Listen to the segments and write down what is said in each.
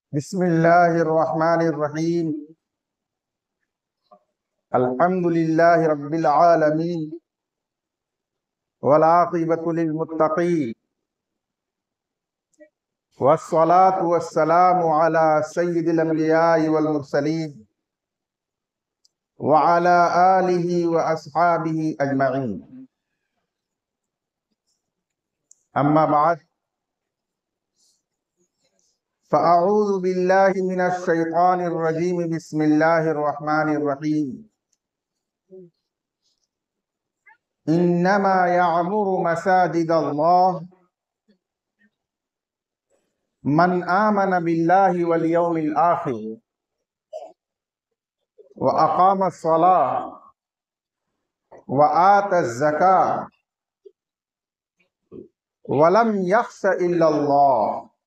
बिस्मिल्लाहिर्रहमानिर्रहीम। अल्हम्दुलिल्लाहि रब्बिल आलमीन वल आक़िबतु लिल मुत्तक़ीन वस्सलातु वस्सलामु अला सय्यिदिल अंबियाइ वल मुरसलीन व अला आलिहि व अस्हाबिहि अजमईन। अम्मा बाद फ़अऊज़ु बिल्लाहि मिनश शैतानिर रजीम। बिस्मिल्लाहिर रहमानिर रहीम। इन्नमा यअमुरु मसाजिदल्लाह मन आमन बिल्लाहि वल यौमिल आखिर व अक़ामस्सलाह व आतज़्ज़काह व लम यख़्श इल्लल्लाह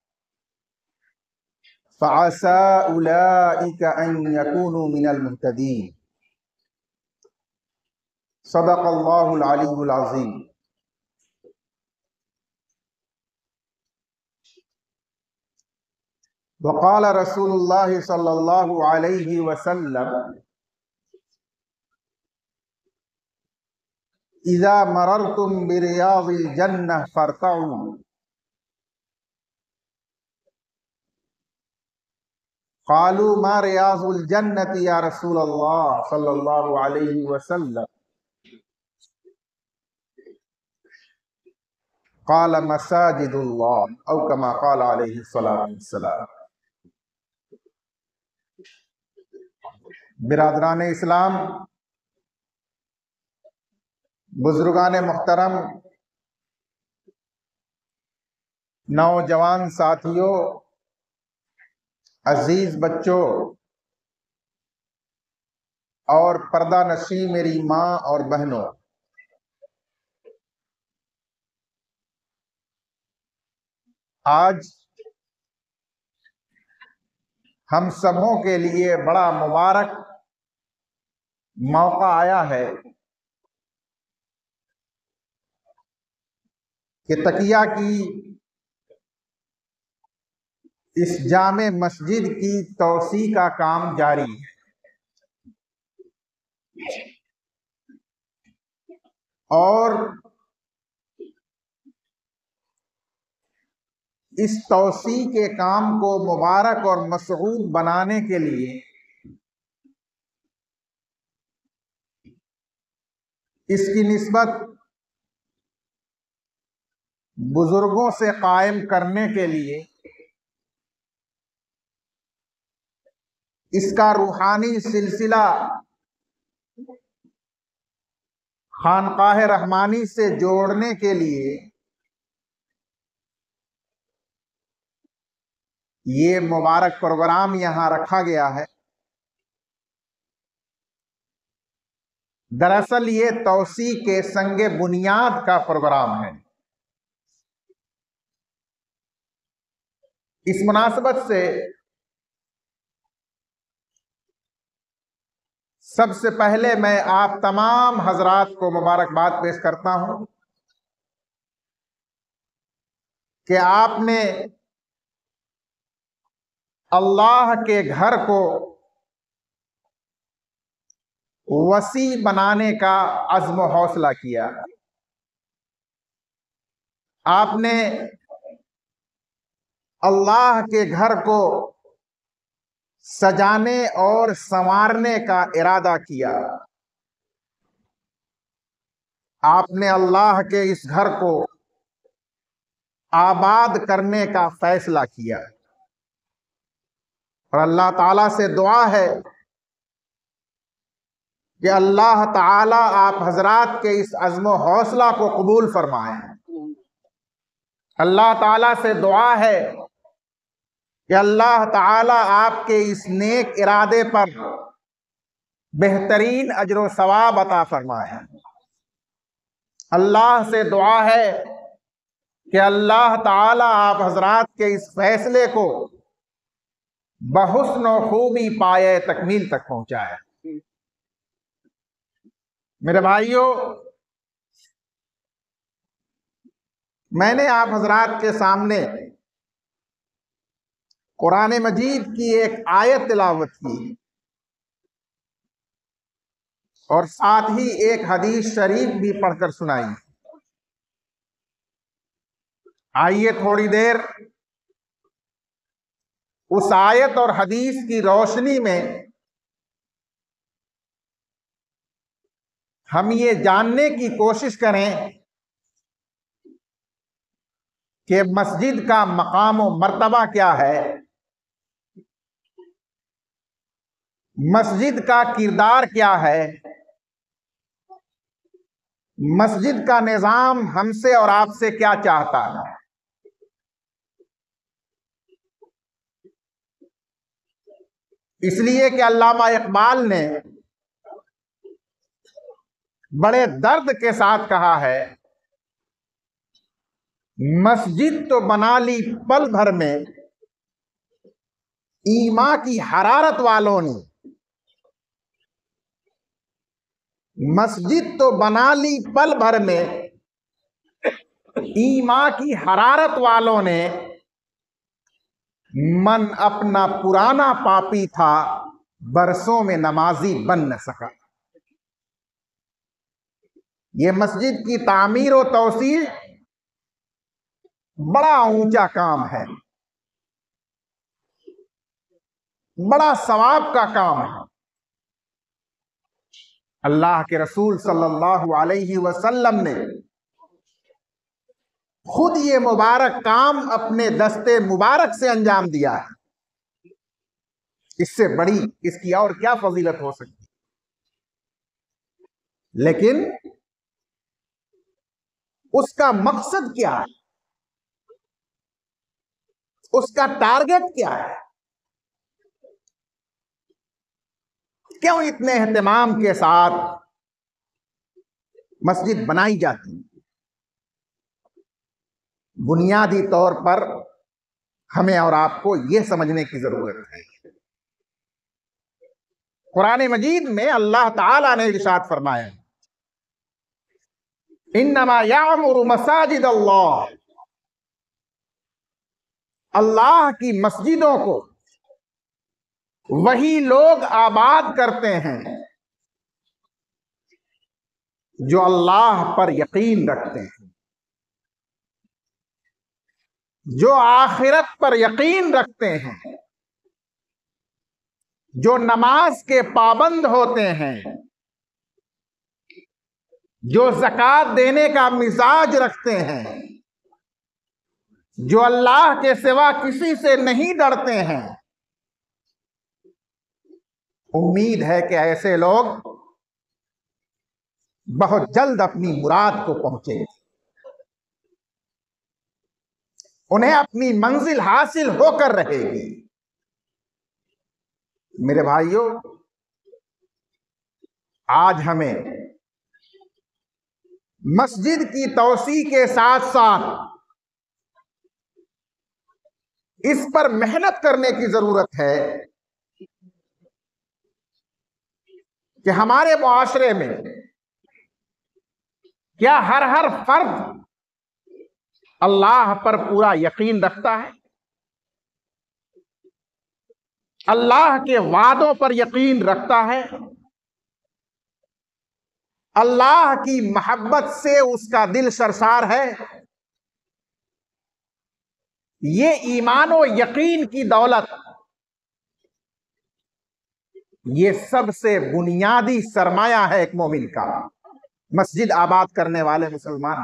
फ़असा उलाइका अन यकूनु मिनल मुहतदीन। सदक़ल्लाहुल अलीयुल अज़ीम। वक़ाल रसूलुल्लाह सल्लल्लाहु अलैहि वसल्लम इज़ा मररतुम बिरियाज़िल जन्नह फ़र्तऊ। क़ालू मा रियाज़ुल जन्नति या रसूलल्लाह सल्लल्लाहु अलैहि वसल्लम। क़ाल मसाजिदुल्लाह औ कमा क़ाल अलैहि सलातु वस्सलाम। बिरादरान इस्लाम, बुजुर्गान मुहतरम, नौजवान साथियों, अजीज बच्चों और पर्दा नशी मेरी माँ और बहनों, आज हम सबों के लिए बड़ा मुबारक मौका आया है कि तकिया की इस जामे मस्जिद की तौसी का काम जारी है और इस तौसी के काम को मुबारक और मसऊद बनाने के लिए इसकी निस्बत बुजुर्गों से कायम करने के लिए इसका रूहानी सिलसिला खानकाह रहमानी से जोड़ने के लिए ये मुबारक प्रोग्राम यहाँ रखा गया है। दरअसल ये तौसी के संगे बुनियाद का प्रोग्राम है। इस मुनासबत से सबसे पहले मैं आप तमाम हजरात को मुबारकबाद पेश करता हूं कि आपने अल्लाह के घर को वसी बनाने का अज़्म हौसला किया। आपने अल्लाह के घर को सजाने और संवारने का इरादा किया। आपने अल्लाह के इस घर को आबाद करने का फैसला किया और अल्लाह ताला से दुआ है कि अल्लाह ताला आप हजरात के इस अज़्म हौसला को कबूल फरमाएं। अल्लाह ताला से दुआ है कि अल्लाह ताला आपके इस नेक इरादे पर बेहतरीन अजर व सवाब अता फरमाए। अल्लाह से दुआ है कि अल्लाह ताला आप हजरात के इस फैसले को बहुस्न व खूबी पाए तकमील तक पहुंचाए। मेरे भाइयों, मैंने आप हजरात के सामने कुरान मजीद की एक आयत तिलावत की और साथ ही एक हदीस शरीफ भी पढ़कर सुनाई। आइए थोड़ी देर उस आयत और हदीस की रोशनी में हम ये जानने की कोशिश करें कि मस्जिद का मकाम और मर्तबा क्या है, मस्जिद का किरदार क्या है, मस्जिद का निजाम हमसे और आपसे क्या चाहता है। इसलिए कि अल्लामा इकबाल ने बड़े दर्द के साथ कहा है, मस्जिद तो बना ली पल भर में ईमा की हरारत वालों ने। मस्जिद तो बना ली पल भर में ईमा की हरारत वालों ने, मन अपना पुराना पापी था, बरसों में नमाजी बन न सका। ये मस्जिद की तामीर और तौसीर बड़ा ऊंचा काम है, बड़ा सवाब का काम है। अल्लाह के रसूल सल्लल्लाहु अलैहि वसल्लम ने खुद ये मुबारक काम अपने दस्ते मुबारक से अंजाम दिया है। इससे बड़ी इसकी और क्या फजीलत हो सकती। लेकिन उसका मकसद क्या है, उसका टारगेट क्या है, क्यों इतने एहतमाम के साथ मस्जिद बनाई जाती है। बुनियादी तौर पर हमें और आपको यह समझने की जरूरत है। कुरान मजीद में अल्लाह ताला ने इरशाद फरमाया, इन्नमा यामुरु मसाजिद अल्लाह, अल्लाह की मस्जिदों को वही लोग आबाद करते हैं जो अल्लाह पर यकीन रखते हैं, जो आखिरत पर यकीन रखते हैं, जो नमाज के पाबंद होते हैं, जो ज़कात देने का मिजाज रखते हैं, जो अल्लाह के सिवा किसी से नहीं डरते हैं। उम्मीद है कि ऐसे लोग बहुत जल्द अपनी मुराद को पहुंचेंगे, उन्हें अपनी मंजिल हासिल होकर रहेगी। मेरे भाइयों, आज हमें मस्जिद की तौसी के साथ साथ इस पर मेहनत करने की जरूरत है कि हमारे मुआशरे में क्या हर फर्द अल्लाह पर पूरा यकीन रखता है, अल्लाह के वादों पर यकीन रखता है, अल्लाह की मोहब्बत से उसका दिल सरसार है। ये ईमान और यकीन की दौलत, ये सबसे बुनियादी सरमाया है एक मोमिन का, मस्जिद आबाद करने वाले मुसलमान।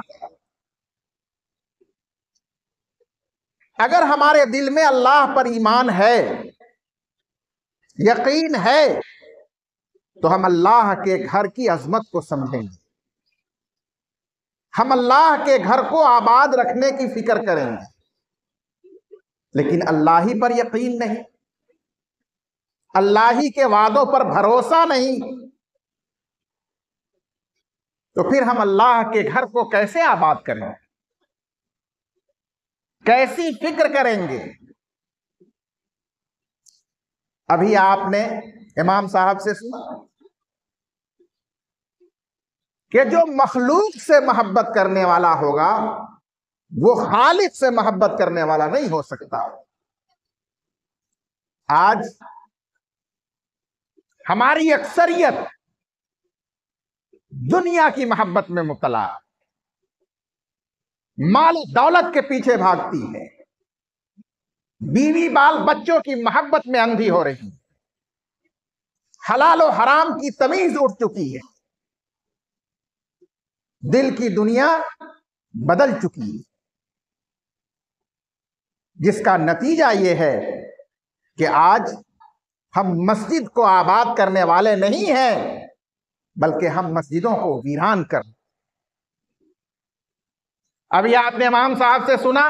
अगर हमारे दिल में अल्लाह पर ईमान है, यकीन है, तो हम अल्लाह के घर की अजमत को समझेंगे, हम अल्लाह के घर को आबाद रखने की फिक्र करेंगे। लेकिन अल्लाह ही पर यकीन नहीं, अल्लाह ही के वादों पर भरोसा नहीं, तो फिर हम अल्लाह के घर को कैसे आबाद करेंगे, कैसी फिक्र करेंगे। अभी आपने इमाम साहब से सुना कि जो मखलूक से मोहब्बत करने वाला होगा वो खालिक से मोहब्बत करने वाला नहीं हो सकता। आज हमारी अक्सरियत दुनिया की मोहब्बत में मुब्तला, माल दौलत के पीछे भागती है, बीवी बाल बच्चों की मोहब्बत में अंधी हो रही, हलाल और हराम की तमीज उठ चुकी है, दिल की दुनिया बदल चुकी है, जिसका नतीजा यह है कि आज हम मस्जिद को आबाद करने वाले नहीं हैं, बल्कि हम मस्जिदों को वीरान कर। अभी आपने इमाम साहब से सुना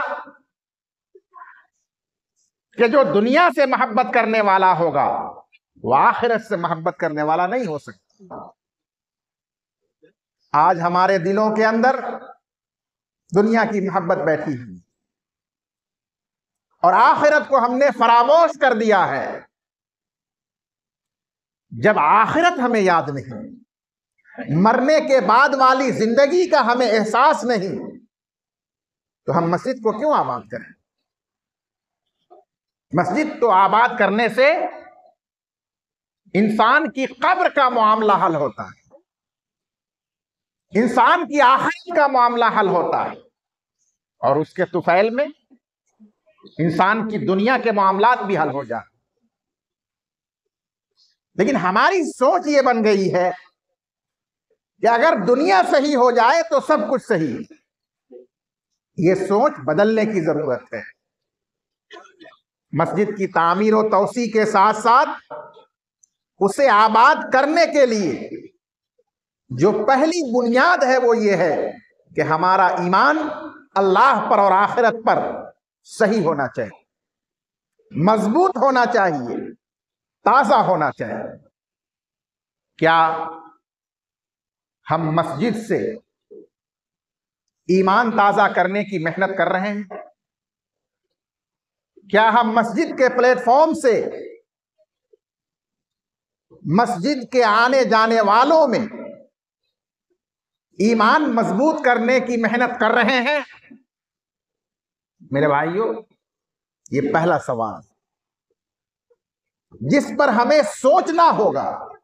कि जो दुनिया से मोहब्बत करने वाला होगा वो आखिरत से मोहब्बत करने वाला नहीं हो सकता। आज हमारे दिलों के अंदर दुनिया की मोहब्बत बैठी है और आखिरत को हमने फरामोश कर दिया है। जब आखिरत हमें याद नहीं, मरने के बाद वाली जिंदगी का हमें एहसास नहीं, तो हम मस्जिद को क्यों आबाद करें? मस्जिद तो आबाद करने से इंसान की कब्र का मामला हल होता है, इंसान की आखिरत का मामला हल होता है, और उसके तुफैल में इंसान की दुनिया के मामलात भी हल हो जाते। लेकिन हमारी सोच ये बन गई है कि अगर दुनिया सही हो जाए तो सब कुछ सही। ये सोच बदलने की जरूरत है। मस्जिद की तामीर और तौसी के साथ साथ उसे आबाद करने के लिए जो पहली बुनियाद है वो ये है कि हमारा ईमान अल्लाह पर और आखिरत पर सही होना चाहिए, मजबूत होना चाहिए, ताजा होना चाहिए। क्या हम मस्जिद से ईमान ताजा करने की मेहनत कर रहे हैं? क्या हम मस्जिद के प्लेटफॉर्म से मस्जिद के आने जाने वालों में ईमान मजबूत करने की मेहनत कर रहे हैं? मेरे भाइयों, ये पहला सवाल जिस पर हमें सोचना होगा,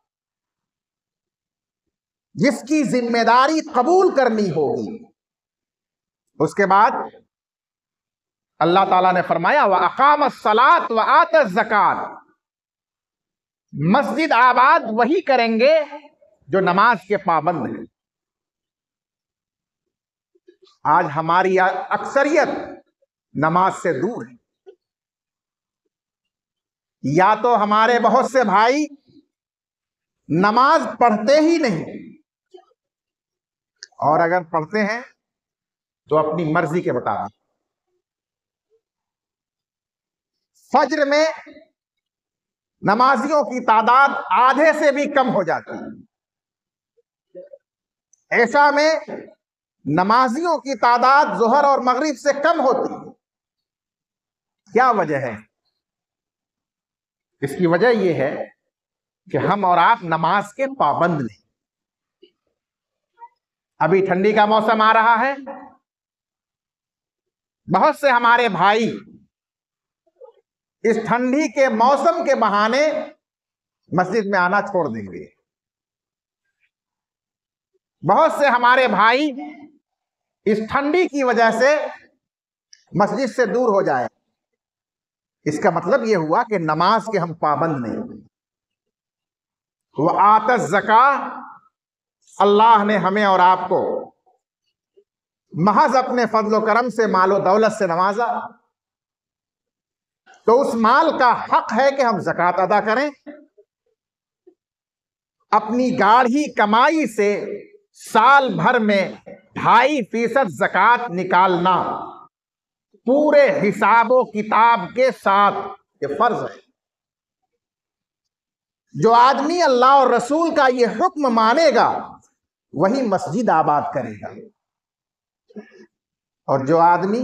जिसकी जिम्मेदारी कबूल करनी होगी। उसके बाद अल्लाह ताला ने फरमाया व अकामस सलात व आतस ज़कात, मस्जिद आबाद वही करेंगे जो नमाज के पाबंद हैं। आज हमारी अक्सरियत नमाज से दूर है। या तो हमारे बहुत से भाई नमाज पढ़ते ही नहीं, और अगर पढ़ते हैं तो अपनी मर्जी के मुताबिक। फज्र में नमाजियों की तादाद आधे से भी कम हो जाती है। ऐसा में नमाजियों की तादाद जोहर और मगरिब से कम होती है। क्या वजह है? इसकी वजह यह है कि हम और आप नमाज के पाबंद नहीं। अभी ठंडी का मौसम आ रहा है, बहुत से हमारे भाई इस ठंडी के मौसम के बहाने मस्जिद में आना छोड़ देंगे। बहुत से हमारे भाई इस ठंडी की वजह से मस्जिद से दूर हो जाए। इसका मतलब यह हुआ कि नमाज के हम पाबंद नहीं। वह आतस ज़का, अल्लाह ने हमें और आपको महज अपने फजल करम से मालो दौलत से नवाजा, तो उस माल का हक है कि हम ज़कात अदा करें। अपनी गाढ़ी कमाई से साल भर में 2.5% ज़कात निकालना पूरे हिसाबो किताब के साथ ये फर्ज है। जो आदमी अल्लाह और रसूल का ये हुक्म मानेगा वही मस्जिद आबाद करेगा, और जो आदमी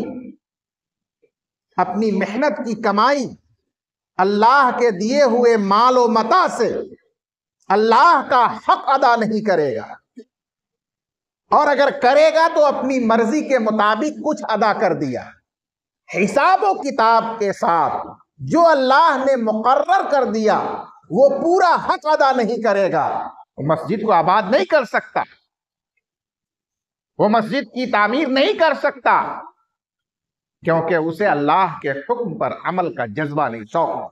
अपनी मेहनत की कमाई अल्लाह के दिए हुए मालो मता से अल्लाह का हक अदा नहीं करेगा, और अगर करेगा तो अपनी मर्जी के मुताबिक कुछ अदा कर दिया, हिसाबो किताब के साथ जो अल्लाह ने मुकर्रर कर दिया वो पूरा हक अदा नहीं करेगा, वो मस्जिद को आबाद नहीं कर सकता, वो मस्जिद की तामीर नहीं कर सकता, क्योंकि उसे अल्लाह के हुक्म पर अमल का जज्बा नहीं, शौक नहीं।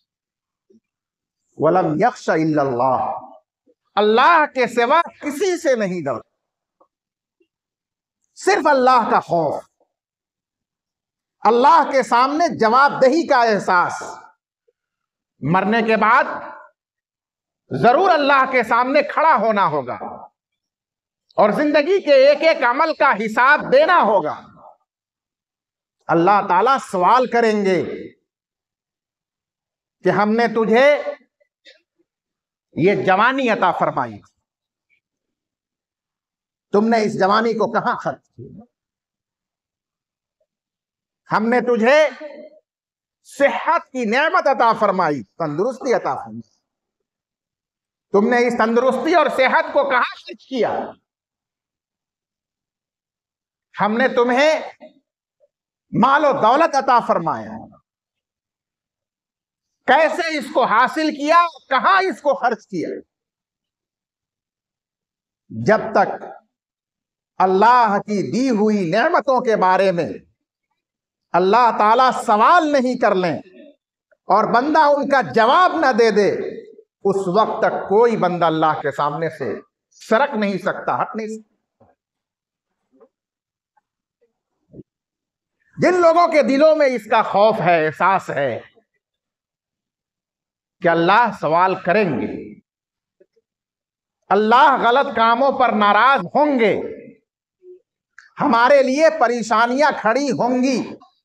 वलम यख्शा इल्लल्लाह, अल्लाह के सिवा किसी से नहीं डर, सिर्फ अल्लाह का खौफ, अल्लाह के सामने जवाबदेही का एहसास। मरने के बाद जरूर अल्लाह के सामने खड़ा होना होगा और जिंदगी के एक एक अमल का हिसाब देना होगा। अल्लाह ताला सवाल करेंगे कि हमने तुझे ये जवानी अता फरमाई, तुमने इस जवानी को कहां खर्च किया? हमने तुझे सेहत की नेमत अता फरमाई, तंदुरुस्ती अता फरमाई, तुमने इस तंदुरुस्ती और सेहत को कहां खर्च किया? हमने तुम्हें मालो दौलत अता फरमाया, कैसे इसको हासिल किया, कहां इसको खर्च किया? जब तक अल्लाह की दी हुई नेमतों के बारे में अल्लाह ताला सवाल नहीं कर लें और बंदा उनका जवाब ना दे दे, उस वक्त तक कोई बंदा अल्लाह के सामने से सरक नहीं सकता, हट नहीं सकता। जिन लोगों के दिलों में इसका खौफ है, एहसास है कि अल्लाह सवाल करेंगे, अल्लाह गलत कामों पर नाराज होंगे, हमारे लिए परेशानियां खड़ी होंगी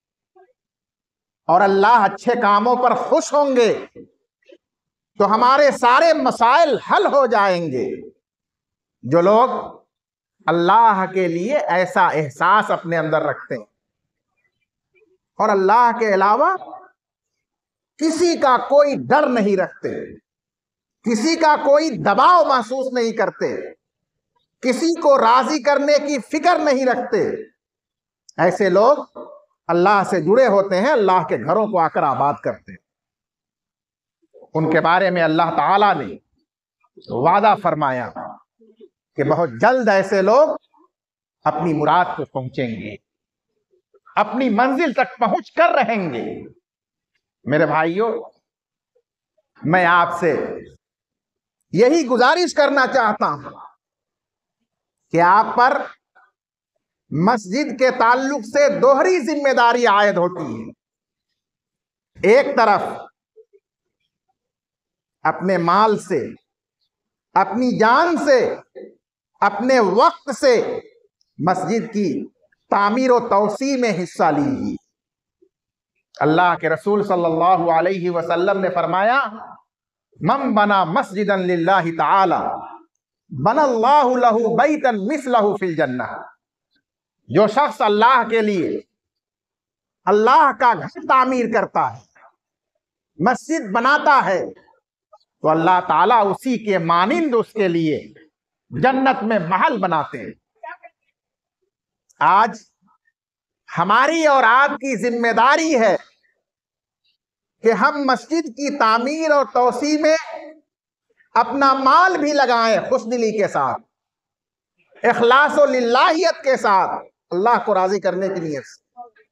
और अल्लाह अच्छे कामों पर खुश होंगे, तो हमारे सारे मसाइल हल हो जाएंगे। जो लोग अल्लाह के लिए ऐसा एहसास अपने अंदर रखते हैं और अल्लाह के अलावा किसी का कोई डर नहीं रखते, किसी का कोई दबाव महसूस नहीं करते, किसी को राजी करने की फिक्र नहीं रखते, ऐसे लोग अल्लाह से जुड़े होते हैं, अल्लाह के घरों को आकर आबाद करते हैं। उनके बारे में अल्लाह ताला ने वादा फरमाया कि बहुत जल्द ऐसे लोग अपनी मुराद को पहुंचेंगे, अपनी मंजिल तक पहुंच कर रहेंगे। मेरे भाइयों, मैं आपसे यही गुजारिश करना चाहता हूं कि आप पर मस्जिद के ताल्लुक से दोहरी जिम्मेदारी आयद होती है। एक तरफ अपने माल से, अपनी जान से, अपने वक्त से मस्जिद की तामीर और तौसी में हिस्सा लीजिए। अल्लाह के रसूल सल्लल्लाहु अलैहि वसल्लम ने फरमाया, मन बना मस्जिदन लिल्लाहि ताला बनल्लाहु लहू बैतन मिसलहू फिल जन्नह। जो शख्स अल्लाह के लिए अल्लाह का घर तामीर करता है, मस्जिद बनाता है, तो अल्लाह ताला उसी के मानिंद उसके लिए जन्नत में महल बनाते हैं। आज हमारी और आपकी जिम्मेदारी है कि हम मस्जिद की तामीर और तौसी में अपना माल भी लगाएं, खुशदिली के साथ, इखलास और लिल्लाहियत के साथ, अल्लाह को राजी करने की नीयत से,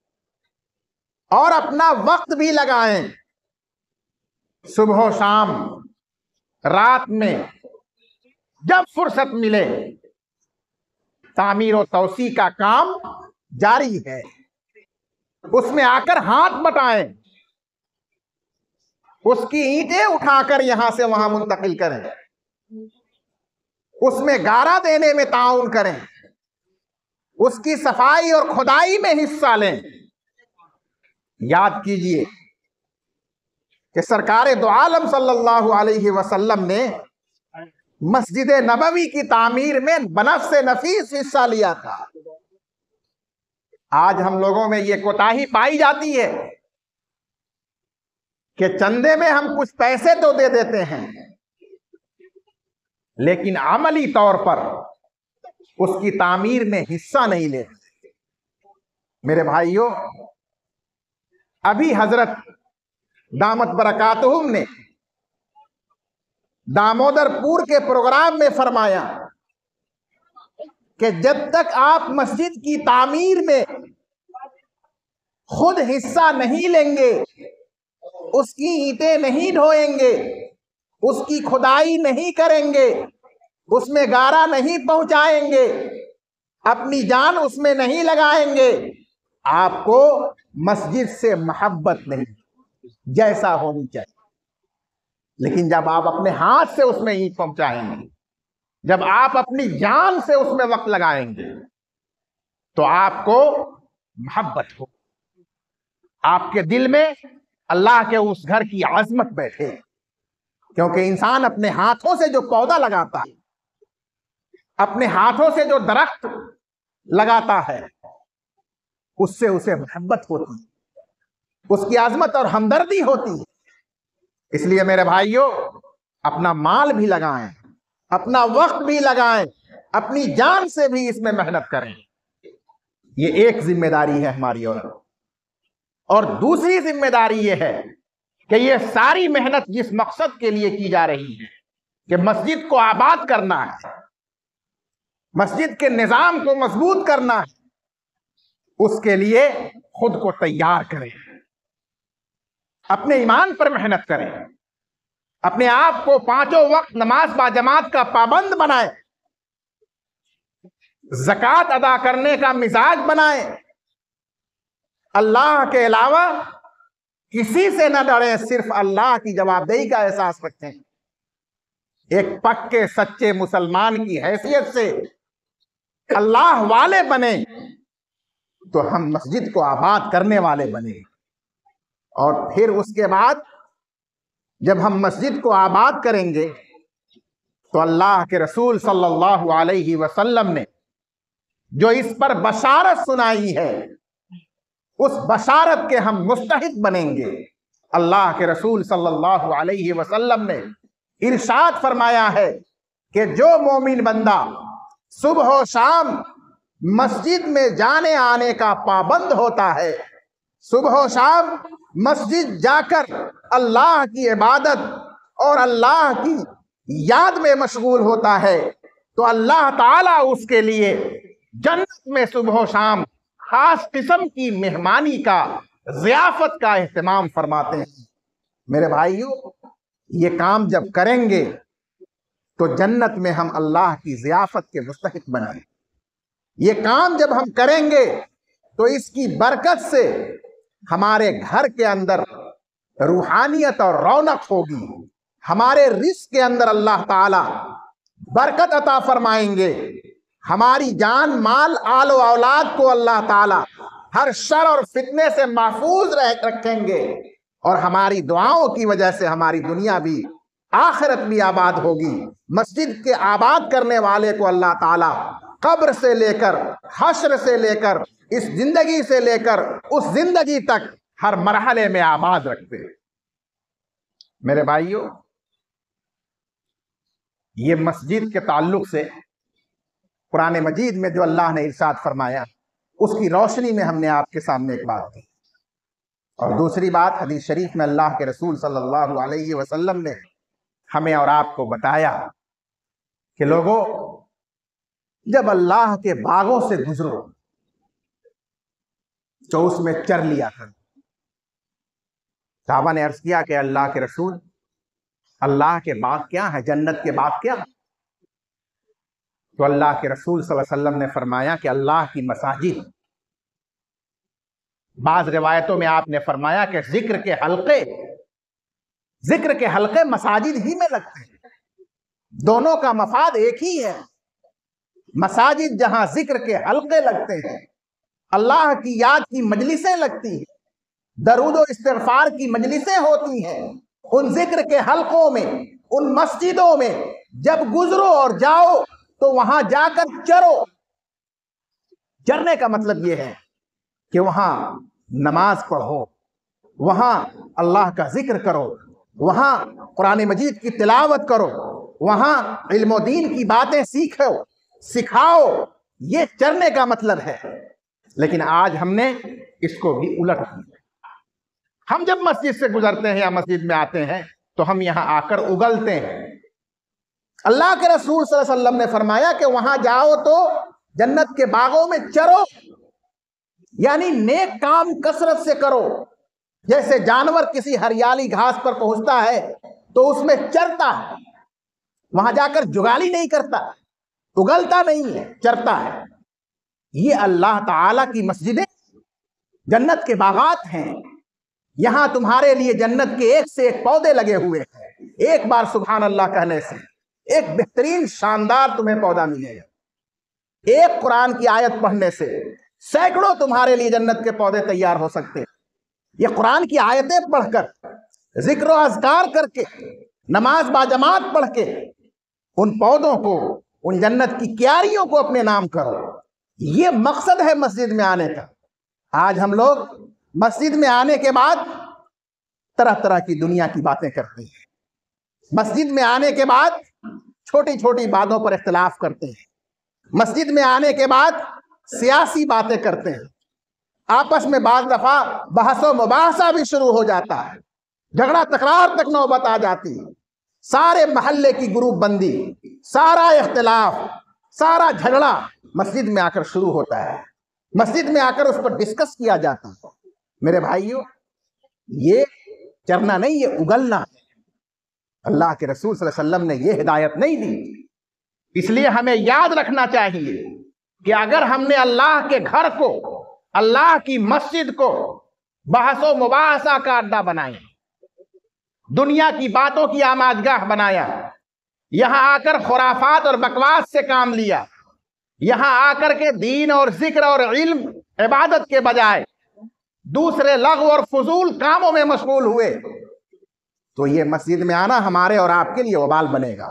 और अपना वक्त भी लगाएं। सुबह शाम रात में जब फुर्सत मिले तामीर और तौसी का काम जारी है, उसमें आकर हाथ बटाएं, उसकी ईंटें उठाकर यहां से वहां मुंतकिल करें, उसमें गारा देने में ताउन करें, उसकी सफाई और खुदाई में हिस्सा लें। याद कीजिए कि सरकार दो आलम सल्लल्लाहु अलैहि वसल्लम ने मस्जिद नबवी की तामीर में बनफ्से नफीस हिस्सा लिया था। आज हम लोगों में यह कोताही पाई जाती है कि चंदे में हम कुछ पैसे तो दे देते हैं, लेकिन अमली तौर पर उसकी तामीर में हिस्सा नहीं लेते। मेरे भाइयों, अभी हजरत दामत बरकातुहुम ने दामोदरपुर के प्रोग्राम में फरमाया कि जब तक आप मस्जिद की तामीर में खुद हिस्सा नहीं लेंगे, उसकी ईंटें नहीं ढोएंगे, उसकी खुदाई नहीं करेंगे, उसमें गारा नहीं पहुंचाएंगे, अपनी जान उसमें नहीं लगाएंगे, आपको मस्जिद से मोहब्बत नहीं जैसा होनी चाहिए। लेकिन जब आप अपने हाथ से उसमें ईंट पहुंचाएंगे, जब आप अपनी जान से उसमें वक्त लगाएंगे, तो आपको मोहब्बत हो, आपके दिल में अल्लाह के उस घर की आजमत बैठे। क्योंकि इंसान अपने हाथों से जो पौधा लगाता है, अपने हाथों से जो दरख्त लगाता है, उससे उसे मोहब्बत होती है, उसकी आजमत और हमदर्दी होती है। इसलिए मेरे भाइयों, अपना माल भी लगाएं, अपना वक्त भी लगाएं, अपनी जान से भी इसमें मेहनत करें। ये एक जिम्मेदारी है हमारी और दूसरी जिम्मेदारी ये है कि ये सारी मेहनत जिस मकसद के लिए की जा रही है कि मस्जिद को आबाद करना है, मस्जिद के निजाम को मजबूत करना है, उसके लिए खुद को तैयार करें, अपने ईमान पर मेहनत करें, अपने आप को पांचों वक्त नमाज बाजमात का पाबंद बनाएं, ज़कात अदा करने का मिजाज बनाएं, अल्लाह के अलावा किसी से न डरें, सिर्फ अल्लाह की जवाबदेही का एहसास रखें। एक पक्के सच्चे मुसलमान की हैसियत से अल्लाह वाले बने तो हम मस्जिद को आबाद करने वाले बने। और फिर उसके बाद जब हम मस्जिद को आबाद करेंगे तो अल्लाह के रसूल सल्लल्लाहु अलैहि वसल्लम ने जो इस पर बशारत सुनाई है, उस बशारत के हम मुस्तहिक बनेंगे। अल्लाह के रसूल सल्लल्लाहु अलैहि वसल्लम ने इरशाद फरमाया है कि जो मोमिन बंदा सुबह और शाम मस्जिद में जाने आने का पाबंद होता है, सुबह और शाम मस्जिद जाकर अल्लाह की इबादत और अल्लाह की याद में मशगूल होता है, तो अल्लाह ताला उसके लिए जन्नत में सुबह शाम खास किस्म की मेहमानी का, ज़ियाफत का एहतमाम फरमाते हैं। मेरे भाइयों, ये काम जब करेंगे तो जन्नत में हम अल्लाह की ज़ियाफत के मुस्तहिक बनेंगे। ये काम जब हम करेंगे तो इसकी बरकत से हमारे घर के अंदर रूहानियत और रौनक होगी, हमारे रिज़्क़ के अंदर अल्लाह ताला बरकत अता फरमाएंगे, हमारी जान माल आल और औलाद को अल्लाह ताला हर शर और फितने से महफूज रखेंगे, और हमारी दुआओं की वजह से हमारी दुनिया भी आखिरत भी आबाद होगी। मस्जिद के आबाद करने वाले को अल्लाह ताला कब्र से लेकर, हश्र से लेकर, इस जिंदगी से लेकर उस जिंदगी तक हर मरहले में आबाद रखते हैं। मेरे भाइयों, ये मस्जिद के ताल्लुक से कुरान मजीद में जो अल्लाह ने इरशाद फरमाया, उसकी रोशनी में हमने आपके सामने एक बात की। और दूसरी बात, हदीस शरीफ में अल्लाह के रसूल सल्लल्लाहु अलैहि वसल्लम ने हमें और आपको बताया कि लोगों, जब अल्लाह के बागों से गुजरो तो उसमें चर लिया करो। साहबा ने अर्ज किया कि अल्लाह के रसूल, अल्लाह के बाग क्या है, जन्नत के बाग क्या? तो अल्लाह के रसूल सल्लल्लाहु अलैहि वसल्लम ने फरमाया कि अल्लाह की मसाजिद। बाज़ रिवायतों में आपने फरमाया कि जिक्र के हल्के मसाजिद ही में लगते हैं। दोनों का मफाद एक ही है। मसाजिद जहां जिक्र के हल्के लगते हैं, अल्लाह की याद की मजलिसें लगती हैं, दरूद और इस्तिग़फ़ार की मजलिसें होती हैं, उन जिक्र के हल्कों में, उन मस्जिदों में जब गुजरो और जाओ तो वहां जाकर चरो। चरने का मतलब यह है कि वहां नमाज पढ़ो, वहां अल्लाह का जिक्र करो, वहां कुरान मजीद की तिलावत करो, वहां इल्म और दीन की बातें सीखो, सिखाओ। ये चरने का मतलब है। लेकिन आज हमने इसको भी उलट दिया। हम जब मस्जिद से गुजरते हैं या मस्जिद में आते हैं तो हम यहां आकर उगलते हैं। अल्लाह के रसूल सल्लल्लाहु अलैहि वसल्लम ने फरमाया कि वहां जाओ तो जन्नत के बागों में चरो, यानी नेक काम कसरत से करो। जैसे जानवर किसी हरियाली घास पर पहुंचता है तो उसमें चरता है, वहां जाकर जुगाली नहीं करता, उगलता नहीं है, चरता है। ये अल्लाह ताला की मस्जिदें जन्नत के बागात हैं। यहां तुम्हारे लिए जन्नत के एक से एक पौधे लगे हुए हैं। एक बार सुभान अल्लाह कहने से एक बेहतरीन शानदार तुम्हें पौधा मिलेगा। एक कुरान की आयत पढ़ने से सैकड़ों तुम्हारे लिए जन्नत के पौधे तैयार हो सकते हैं। ये कुरान की आयतें पढ़कर, जिक्र और अज़कार करके, नमाज बाजमात पढ़ के उन पौधों को, उन जन्नत की क्यारियों को अपने नाम करो। ये मकसद है मस्जिद में आने का। आज हम लोग मस्जिद में आने के बाद तरह तरह की दुनिया की बातें करते हैं। मस्जिद में आने के बाद छोटी छोटी बातों पर इख्तिलाफ करते हैं। मस्जिद में आने के बाद सियासी बातें करते हैं। आपस में बाज़ दफा बहसो मुबाहसा भी शुरू हो जाता है, झगड़ा तकरार तक नौबत आ जाती है। सारे मोहल्ले की ग्रुप बंदी, सारा इख्तिलाफ, सारा झगड़ा मस्जिद में आकर शुरू होता है। मस्जिद में आकर उस पर डिस्कस किया जाता है। मेरे भाइयों, ये चरना नहीं, ये उगलना है। अल्लाह के रसूल सल्लल्लाहु अलैहि वसल्लम ने ये हिदायत नहीं दी। इसलिए हमें याद रखना चाहिए कि अगर हमने अल्लाह के घर को, अल्लाह की मस्जिद को बहसो मुबाहसा का अड्डा बनाया, दुनिया की बातों की आमाजगाह बनाया, यहां आकर खुराफात और बकवास से काम लिया, यहां आकर के दीन और जिक्र और इल्म इबादत के बजाय दूसरे लग़्व और फजूल कामों में मशगूल हुए, तो ये मस्जिद में आना हमारे और आपके लिए वबाल बनेगा।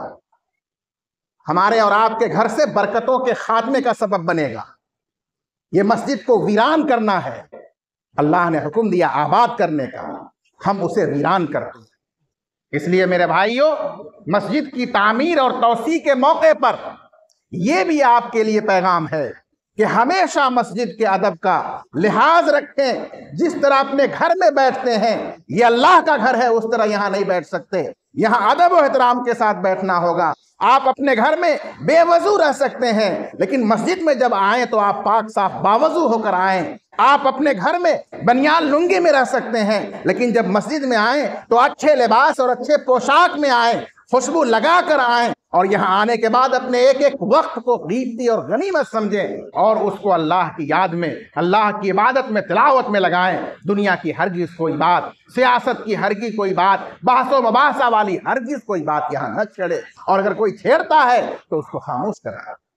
हमारे और आपके घर से बरकतों के खात्मे का सबब बनेगा। ये मस्जिद को वीरान करना है। अल्लाह ने हुक्म दिया आबाद करने का, हम उसे वीरान करते हैं। इसलिए मेरे भाइयों, मस्जिद की तामीर और तौसी के मौके पर यह भी आपके लिए पैगाम है कि हमेशा मस्जिद के अदब का लिहाज रखें। जिस तरह अपने घर में बैठते हैं, ये अल्लाह का घर है, उस तरह यहां नहीं बैठ सकते। यहां अदब और एहतराम के साथ बैठना होगा। आप अपने घर में बेवजू रह सकते हैं, लेकिन मस्जिद में जब आए तो आप पाक साफ बावजू होकर आए। आप अपने घर में बनियान लुंगी में रह सकते हैं, लेकिन जब मस्जिद में आए तो अच्छे लिबास और अच्छे पोशाक में आए, खुशबू लगा कर आए, और यहाँ आने के बाद अपने एक एक वक्त को कीमती और गनीमत समझें और उसको अल्लाह की याद में, अल्लाह की इबादत में, तिलावत में लगाएं। दुनिया की हरगिज़ कोई बात, सियासत की हरगिज़ कोई बात, बहसो मुबाहसा वाली हरगिज़ कोई बात यहाँ न छेड़े, और अगर कोई छेड़ता है तो उसको खामोश करें।